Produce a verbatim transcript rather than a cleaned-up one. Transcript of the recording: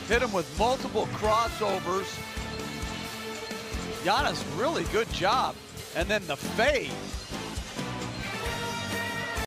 Hit him with multiple crossovers. Giannis, really good job. And then the fade.